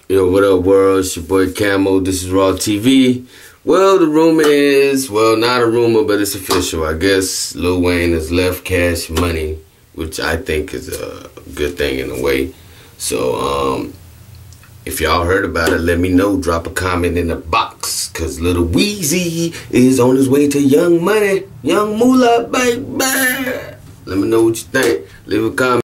Yo, what up, world? It's your boy Kamo. This is Raw TV. Well, the rumor is, well, not a rumor, but it's official. I guess Lil Wayne has left Cash Money, which I think is a good thing in a way. So, if y'all heard about it, let me know. Drop a comment in the box, cause Little Weezy is on his way to Young Money, Young Moolah, baby. Let me know what you think. Leave a comment.